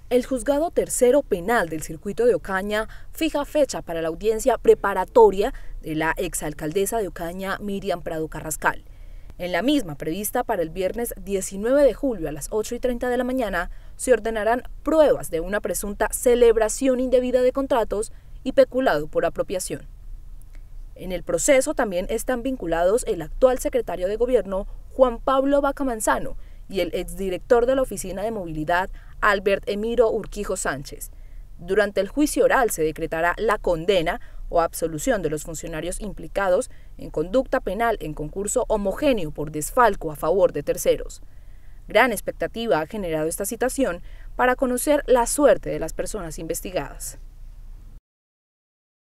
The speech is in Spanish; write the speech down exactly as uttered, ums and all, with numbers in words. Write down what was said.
El Juzgado Tercero Penal del Circuito de Ocaña fija fecha para la audiencia preparatoria de la exalcaldesa de Ocaña, Miriam Prado Carrascal. En la misma, prevista para el viernes diecinueve de julio a las ocho y treinta de la mañana, se ordenarán pruebas de una presunta celebración indebida de contratos y peculado por apropiación. En el proceso también están vinculados el actual secretario de Gobierno, Juan Pablo Vaca Manzano, y el exdirector de la Oficina de Movilidad, Albert Emiro Urquijo Sánchez. Durante el juicio oral se decretará la condena o absolución de los funcionarios implicados en conducta penal en concurso homogéneo por desfalco a favor de terceros. Gran expectativa ha generado esta citación para conocer la suerte de las personas investigadas.